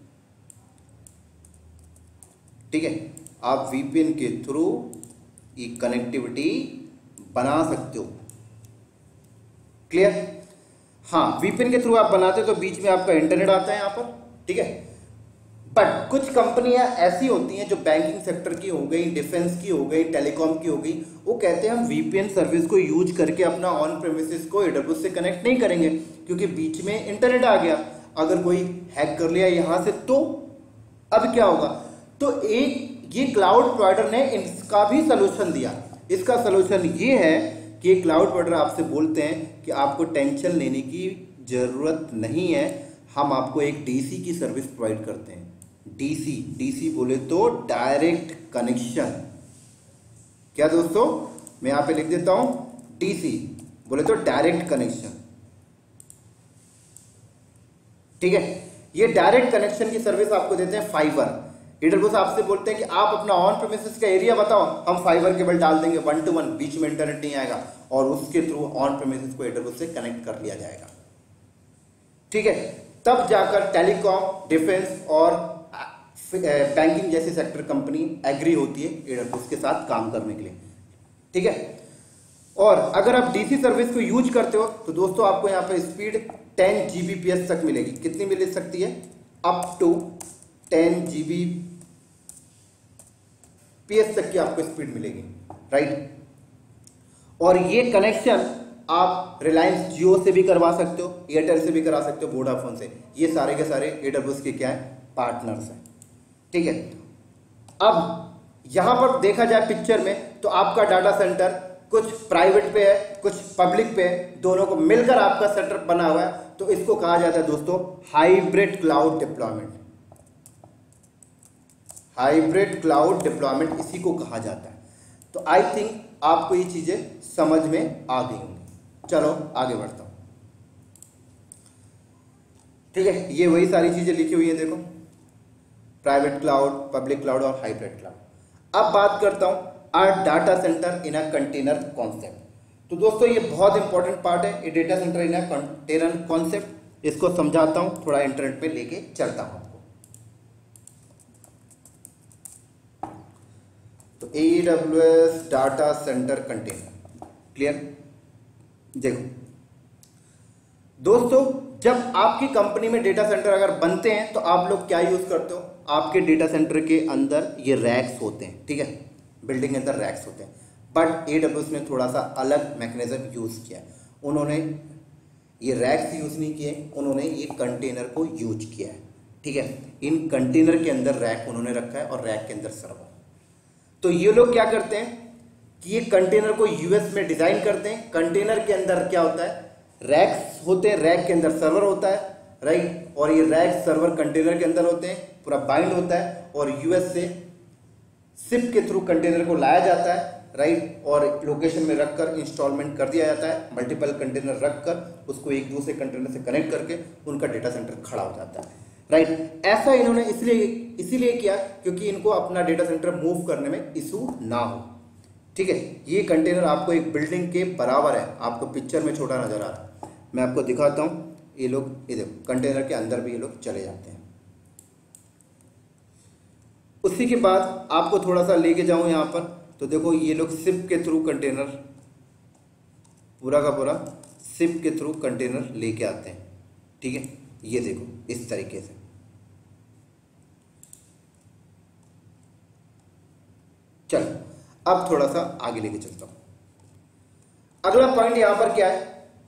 Speaker 1: ठीक है, आप वीपीएन के थ्रू ये कनेक्टिविटी बना सकते हो। क्लियर? हाँ, वीपीएन के थ्रू आप बनाते हो तो बीच में आपका इंटरनेट आता है यहाँ पर, ठीक है। बट कुछ कंपनियां ऐसी होती हैं जो बैंकिंग सेक्टर की हो गई, डिफेंस की हो गई, टेलीकॉम की हो गई, वो कहते हैं हम वीपीएन सर्विस को यूज करके अपना ऑन प्रेमिसेस को एडब्ल्यूएस से कनेक्ट नहीं करेंगे क्योंकि बीच में इंटरनेट आ गया, अगर कोई हैक कर लिया यहाँ से तो अब क्या होगा। तो एक ये क्लाउड प्रोवाइडर ने इसका भी सलूशन दिया। इसका सलूशन ये है कि क्लाउड प्रोवाइडर आपसे बोलते हैं कि आपको टेंशन लेने की जरूरत नहीं है, हम आपको एक डीसी की सर्विस प्रोवाइड करते हैं। डीसी बोले तो डायरेक्ट कनेक्शन। क्या दोस्तों, मैं यहां पे लिख देता हूं, डीसी बोले तो डायरेक्ट कनेक्शन, ठीक है। ये डायरेक्ट कनेक्शन की सर्विस आपको देते हैं फाइबर। एडब्ल्यूएस आपसे बोलते हैं कि आप अपना ऑन प्रीमिसेस का एरिया बताओ, हम फाइबर केबल डाल देंगे 1 to 1, बीच में इंटरनेट नहीं आएगा और उसके थ्रू ऑन प्रीमिसेस को एडब्ल्यूएस से कनेक्ट कर लिया जाएगा, ठीक है। तब जाकर टेलीकॉम, डिफेंस और बैंकिंग जैसी सेक्टर कंपनी एग्री होती है एडब्ल्यूएस के साथ काम करने के लिए, ठीक है। और अगर आप डीसी सर्विस को यूज करते हो तो दोस्तों आपको यहाँ पे स्पीड 10 Gbps तक मिलेगी। कितनी मिल सकती है, अप टू 10 Gbps तक की आपको स्पीड मिलेगी राइट। और ये कनेक्शन आप रिलायंस जियो से भी करवा सकते हो, एयरटेल से भी करा सकते हो, वोडाफोन से। ये सारे के सारे एडब्ल्यूएस के क्या है, पार्टनर्स हैं, ठीक है। अब यहां पर देखा जाए पिक्चर में तो आपका डाटा सेंटर कुछ प्राइवेट पे है, कुछ पब्लिक पे है, दोनों को मिलकर आपका सेटअप बना हुआ है, तो इसको कहा जाता है दोस्तों hybrid cloud deployment. Hybrid cloud deployment इसी को कहा जाता है। तो आई थिंक आपको ये चीजें समझ में आ गई होंगी। चलो आगे बढ़ता हूं, ठीक है। ये वही सारी चीजें लिखी हुई है, देखो, प्राइवेट क्लाउड, पब्लिक क्लाउड और हाइब्रिड क्लाउड। अब बात करता हूं our data centre in a container concept. तो दोस्तों ये बहुत इंपॉर्टेंट पार्ट है, ये data centre in a container concept. इसको समझाता हूं, थोड़ा इंटरनेट पे लेके चलता हूं आपको। तो AWS data centre container, clear. देखो दोस्तों, जब आपकी कंपनी में डेटा सेंटर अगर बनते हैं तो आप लोग क्या यूज करते हो, आपके डेटा सेंटर के अंदर ये रैक्स होते हैं, ठीक है, बिल्डिंग के अंदर रैक्स होते हैं। बट AWS ने थोड़ा सा अलग मैकेनिज्म यूज किया है। उन्होंने ये रैक्स यूज नहीं किए, उन्होंने ये कंटेनर को यूज किया है, ठीक है। इन कंटेनर के अंदर रैक उन्होंने रखा है और रैक के अंदर सर्वर। तो ये लोग क्या करते हैं कि ये कंटेनर को यूएस में डिजाइन करते हैं। कंटेनर के अंदर क्या होता है, रैक्स होते हैं, रैक के अंदर सर्वर होता है राइट, और ये रैक सर्वर कंटेनर के अंदर होते हैं, पूरा बाइंड होता है और यूएस से शिप के थ्रू कंटेनर को लाया जाता है राइट, और लोकेशन में रखकर इंस्टॉलमेंट कर दिया जाता है। मल्टीपल कंटेनर रखकर उसको एक दूसरे कंटेनर से कनेक्ट करके उनका डेटा सेंटर खड़ा हो जाता है राइट। ऐसा इन्होंने इसीलिए किया क्योंकि इनको अपना डेटा सेंटर मूव करने में इशू ना हो, ठीक है। ये कंटेनर आपको एक बिल्डिंग के बराबर है, आपको पिक्चर में छोटा नजर आ रहा है, मैं आपको दिखाता हूं। ये लोग ये देखो, कंटेनर के अंदर भी ये लोग चले जाते हैं। उसी के बाद आपको थोड़ा सा लेके जाऊं यहां पर, तो देखो ये लोग शिप के थ्रू कंटेनर, पूरा का पूरा शिप के थ्रू कंटेनर लेके आते हैं ठीक है, ये देखो इस तरीके से। चलो अब थोड़ा सा आगे लेके चलता हूं। अगला पॉइंट यहां पर क्या है,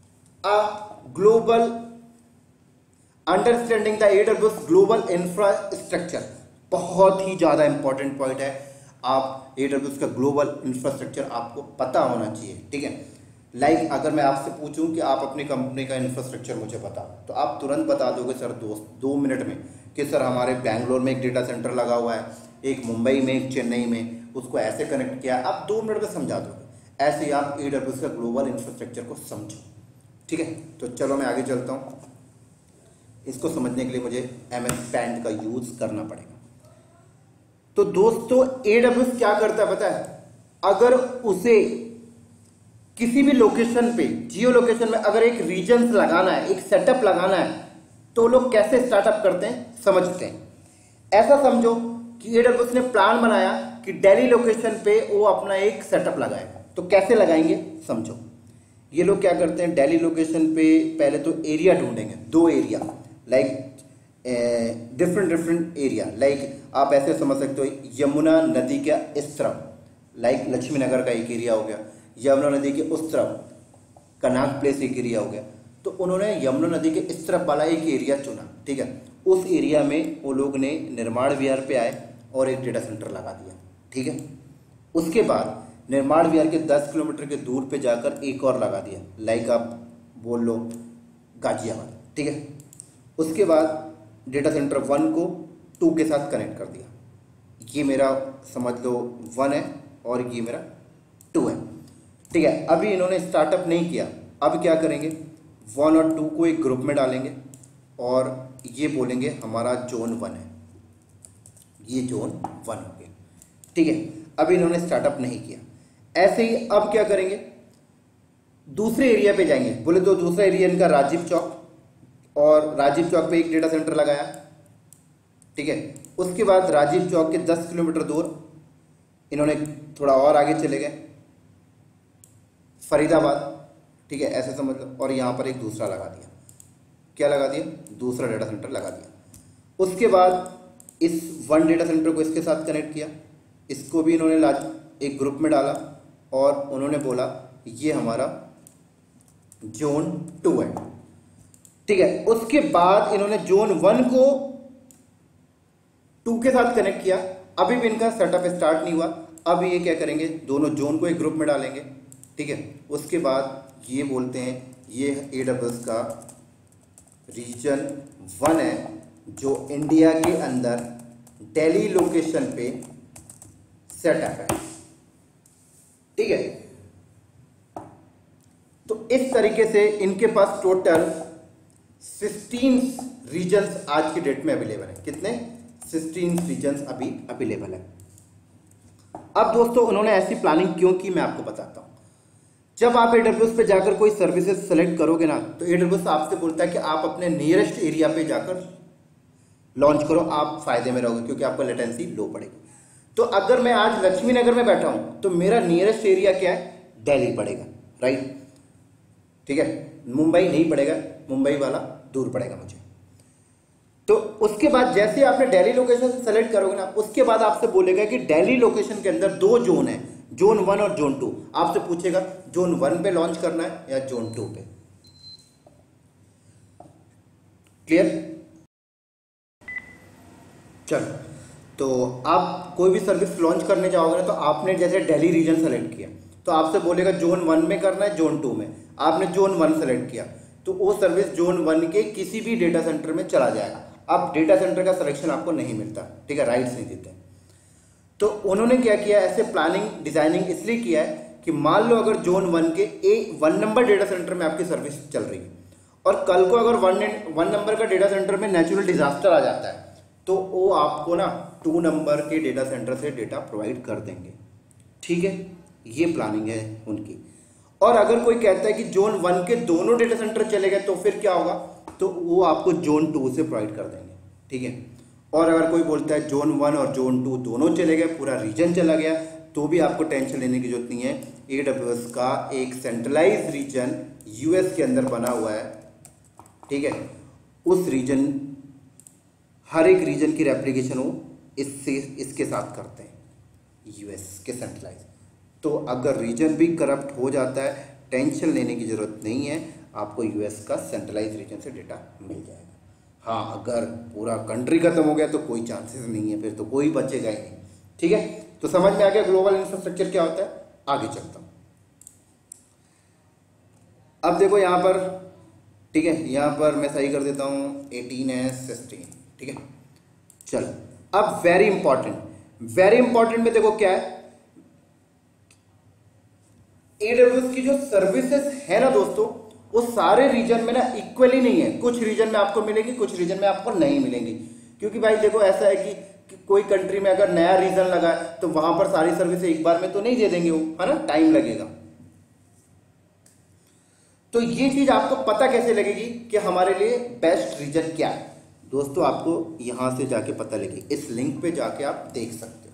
Speaker 1: a global understanding the AWS global infrastructure. बहुत ही ज्यादा इंपॉर्टेंट पॉइंट है। आप एडब्ल्यूएस का ग्लोबल इंफ्रास्ट्रक्चर आपको पता होना चाहिए, ठीक है। लाइक अगर मैं आपसे पूछूं कि आप अपनी कंपनी का इंफ्रास्ट्रक्चर मुझे बता, तो आप तुरंत बता दोगे सर दोस्त 2 मिनट में कि सर हमारे बैंगलोर में एक डेटा सेंटर लगा हुआ है, एक मुंबई में, एक चेन्नई में, उसको ऐसे कनेक्ट किया, आप 2 मिनट में समझा दोगे। ऐसे ही आप एडब्ल्यूएस का ग्लोबल इंफ्रास्ट्रक्चर को समझो, ठीक है। तो चलो मैं आगे चलता हूँ। इसको समझने के लिए मुझे MS Paint का यूज करना पड़ेगा। तो दोस्तों एडब्ल्यूएस क्या करता है पता है, अगर उसे किसी भी लोकेशन पे, जियो लोकेशन में अगर एक रीजन लगाना है, एक सेटअप लगाना है, तो लोग कैसे स्टार्टअप करते हैं समझते हैं। ऐसा समझो कि एडब्ल्यूएस ने प्लान बनाया कि दिल्ली लोकेशन पे वो अपना एक सेटअप लगाएगा। तो कैसे लगाएंगे समझो। ये लोग क्या करते हैं, दिल्ली लोकेशन पे पहले तो एरिया ढूंढेंगे, 2 area, like different area. Like आप ऐसे समझ सकते हो, यमुना नदी के इस तरफ, लाइक लक्ष्मी नगर का एक एरिया हो गया, यमुना नदी के उस तरफ कनाट प्लेस एक एरिया हो गया। तो उन्होंने यमुना नदी के इस तरफ वाला एक एरिया चुना, ठीक है। उस एरिया में वो लोग ने निर्माण विहार पे आए और एक डेटा सेंटर लगा दिया, ठीक है। उसके बाद निर्माण विहार के 10 किलोमीटर के दूर पे जाकर एक और लगा दिया, लाइक आप बोल लो गाजियाबाद, ठीक है। उसके बाद डेटा सेंटर 1 को 2 के साथ कनेक्ट कर दिया। ये मेरा समझ लो 1 है और ये मेरा 2 है, ठीक है। अभी इन्होंने स्टार्टअप नहीं किया, अब क्या करेंगे, 1 और 2 को एक ग्रुप में डालेंगे और ये बोलेंगे हमारा जोन 1 है, ये जोन 1 हो गया, ठीक है। अभी इन्होंने स्टार्टअप नहीं किया। ऐसे ही अब क्या करेंगे, दूसरे एरिया पे जाएंगे, बोले तो दूसरा एरिया इनका राजीव चौक, और राजीव चौक पे एक डेटा सेंटर लगाया, ठीक है। उसके बाद राजीव चौक के 10 किलोमीटर दूर इन्होंने थोड़ा और आगे चले गए, फरीदाबाद, ठीक है, ऐसे समझ लो, और यहाँ पर एक दूसरा लगा दिया। क्या लगा दिया, दूसरा डेटा सेंटर लगा दिया। उसके बाद इस 1 डेटा सेंटर को इसके साथ कनेक्ट किया, इसको भी इन्होंने एक ग्रुप में डाला और उन्होंने बोला ये हमारा जोन 2 है, ठीक है। उसके बाद इन्होंने जोन 1 को 2 के साथ कनेक्ट किया। अभी भी इनका सेटअप स्टार्ट नहीं हुआ। अब ये क्या करेंगे, दोनों जोन को एक ग्रुप में डालेंगे, ठीक है। उसके बाद ये बोलते हैं ये एडब्ल्यूएस का रीजन 1 है जो इंडिया के अंदर दिल्ली लोकेशन पे सेटअप है, ठीक है। तो इस तरीके से इनके पास टोटल 16 रीजन्स आज की डेट में अवेलेबल है। कितने, 16 रीजन्स अभी अवेलेबल है। अब दोस्तों उन्होंने ऐसी प्लानिंग क्यों की मैं आपको बताता हूं। जब आप एडब्ल्यूएस पे जाकर कोई सर्विसेज सेलेक्ट करोगे ना, तो एडब्ल्यूएस आपसे बोलता है कि आप अपने नियरेस्ट एरिया पे जाकर लॉन्च करो, आप फायदे में रहोगे क्योंकि आपको लेटेंसी लो पड़ेगी। तो अगर मैं आज लक्ष्मी नगर में बैठा हूं तो मेरा नियरेस्ट एरिया क्या है, दिल्ली पड़ेगा, राइट, ठीक है। मुंबई नहीं पड़ेगा, मुंबई वाला दूर पड़ेगा मुझे। तो उसके बाद जैसे आपने दिल्ली लोकेशन सेलेक्ट करोगे ना, उसके बाद आपसे बोलेगा कि दिल्ली लोकेशन के अंदर 2 जोन है, जोन 1 और जोन 2। आपसे पूछेगा जोन 1 पे लॉन्च करना है या जोन 2 पे। क्लियर, चलो। तो आप कोई भी सर्विस लॉन्च करने जाओगे ना, तो आपने जैसे दिल्ली रीजन सेलेक्ट किया तो आपसे बोलेगा जोन 1 में करना है, जोन 2 में। आपने जोन 1 सेलेक्ट किया तो वो सर्विस जोन 1 के किसी भी डेटा सेंटर में चला जाएगा। अब डेटा सेंटर का सिलेक्शन आपको नहीं मिलता, ठीक है, राइट्स नहीं देते। तो उन्होंने क्या किया, ऐसे प्लानिंग डिजाइनिंग इसलिए किया है कि मान लो अगर जोन 1 के 1 नंबर डेटा सेंटर में आपकी सर्विस चल रही है और कल को अगर 1 नंबर का डेटा सेंटर में नेचुरल डिजास्टर आ जाता है तो वो आपको ना 2 नंबर के डेटा सेंटर से डेटा प्रोवाइड कर देंगे, ठीक है। ये प्लानिंग है उनकी। और अगर कोई कहता है कि जोन 1 के दोनों डेटा सेंटर चले गए तो फिर क्या होगा, तो वो आपको जोन 2 से प्रोवाइड कर देंगे, ठीक है। और अगर कोई बोलता है जोन 1 और जोन 2 दोनों चले गए, पूरा रीजन चला गया, तो भी आपको टेंशन लेने की जरूरत नहीं है। एडब्ल्यूएस का एक सेंट्रलाइज रीजन यूएस के अंदर बना हुआ है, ठीक है। उस रीजन, हर एक रीजन की रेप्लिकेशन वो इसके साथ करते हैं, यूएस के सेंट्रलाइज। तो अगर रीजन भी करप्ट हो जाता है, टेंशन लेने की ज़रूरत नहीं है, आपको यूएस का सेंट्रलाइज रीजन से डेटा मिल जाएगा। हाँ, अगर पूरा कंट्री खत्म हो गया तो कोई चांसेस नहीं है, फिर तो कोई बचेगा ही नहीं। ठीक है, तो समझ में आ गया ग्लोबल इंफ्रास्ट्रक्चर क्या होता है। आगे चलता हूँ। अब देखो यहाँ पर, ठीक है, यहाँ पर मैं सही कर देता हूँ 18S16। ठीक है, चलो अब वेरी इंपॉर्टेंट में देखो क्या है, AWS की जो सर्विसेज है ना दोस्तों, वो सारे रीजन में ना इक्वली नहीं है। कुछ रीजन में आपको मिलेंगी, कुछ रीजन में आपको नहीं मिलेंगी। क्योंकि भाई देखो ऐसा है कि कोई कंट्री में अगर नया रीजन लगा है तो वहां पर सारी सर्विसेज एक बार में तो नहीं दे देंगे वो, है ना, टाइम लगेगा। तो ये चीज आपको पता कैसे लगेगी कि हमारे लिए बेस्ट रीजन क्या है दोस्तों, आपको यहां से जाके पता लगेगी। इस लिंक पे जाके आप देख सकते हो।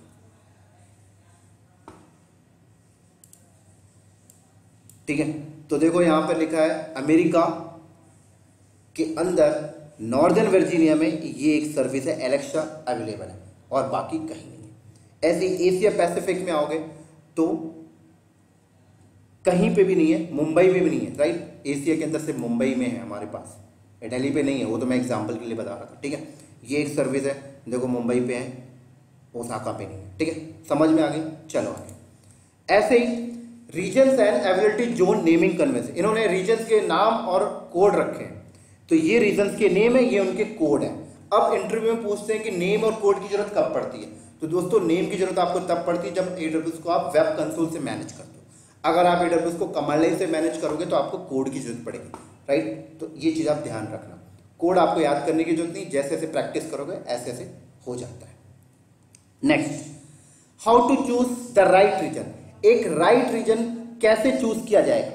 Speaker 1: ठीक है, तो देखो यहां पर लिखा है अमेरिका के अंदर नॉर्दर्न वर्जीनिया में ये एक सर्विस है, एलेक्सा अवेलेबल है, और बाकी कहीं नहीं है। ऐसे एशिया पैसिफिक में आओगे तो कहीं पे भी नहीं है, मुंबई में भी नहीं है, राइट। एशिया के अंदर सिर्फ मुंबई में है हमारे पास, दिल्ली पे नहीं है, वो तो मैं एग्जांपल के लिए बता रहा था। ठीक है, ये एक सर्विस है, देखो मुंबई पे है, ओसाका पे नहीं है। ठीक है, समझ में आ गई। चलो आगे। ऐसे ही regions and ability zone naming convention, इन्होंने रीजन्स के नाम और कोड रखे हैं। तो ये रीजन्स के नेम है, ये उनके कोड है। अब इंटरव्यू में पूछते हैं कि नेम और कोड की जरूरत कब पड़ती है, तो दोस्तों नेम की जरूरत आपको तब पड़ती है जब AWS को आप वेब कंसोल से मैनेज करते हो। अगर आप AWS को कमांड लाइन से मैनेज करोगे तो आपको कोड की जरूरत पड़ेगी, राइट। तो ये चीज आप ध्यान रखना, कोड आपको याद करने की जरूरत नहीं, जैसे जैसे प्रैक्टिस करोगे ऐसे ऐसे हो जाता है। Next, how to choose the right region. एक राइट रीजन कैसे चूज किया जाएगा,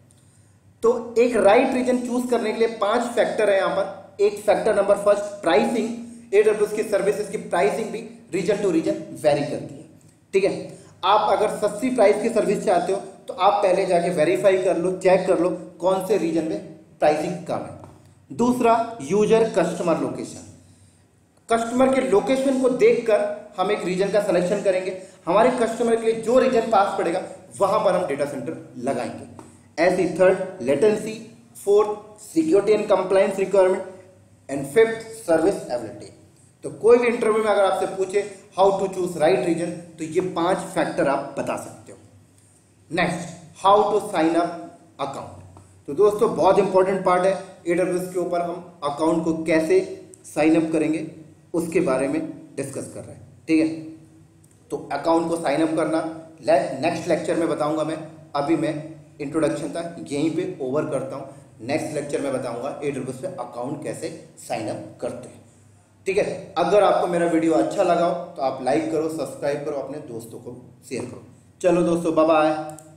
Speaker 1: तो एक राइट रीजन चूज करने के लिए 5 फैक्टर है यहां पर। एक factor number first, pricing. AWS की सर्विसेज की प्राइसिंग भी रीजन टू रीजन वेरी करती है। ठीक है, आप अगर सस्ती प्राइस की सर्विस चाहते हो तो आप पहले जाके वेरीफाई कर लो, चेक कर लो कौन से रीजन में प्राइसिंग कम है। दूसरा, यूजर कस्टमर लोकेशन। कस्टमर के लोकेशन को देखकर हम एक रीजन का सिलेक्शन करेंगे। हमारे कस्टमर के लिए जो रीजन पास पड़ेगा वहां पर हम डेटा सेंटर लगाएंगे। ऐसी third, latency. Fourth, security and compliance requirement. And fifth, service ability. तो कोई भी इंटरव्यू में अगर आपसे पूछे how to choose right region, तो ये 5 फैक्टर आप बता सकते हो। Next, how to sign up account. तो दोस्तों बहुत इंपॉर्टेंट पार्ट है, AWS के ऊपर हम अकाउंट को कैसे साइन अप करेंगे उसके बारे में डिस्कस कर रहे हैं। ठीक है, तो अकाउंट को साइन अप करना नेक्स्ट लेक्चर में बताऊंगा मैं। अभी मैं इंट्रोडक्शन था यहीं पे ओवर करता हूं। नेक्स्ट लेक्चर में बताऊंगा AWS पे अकाउंट कैसे साइन अप करते हैं। ठीक है, अगर आपको मेरा वीडियो अच्छा लगा हो तो आप लाइक करो, सब्सक्राइब करो, अपने दोस्तों को शेयर करो। चलो दोस्तों, बाय बाय।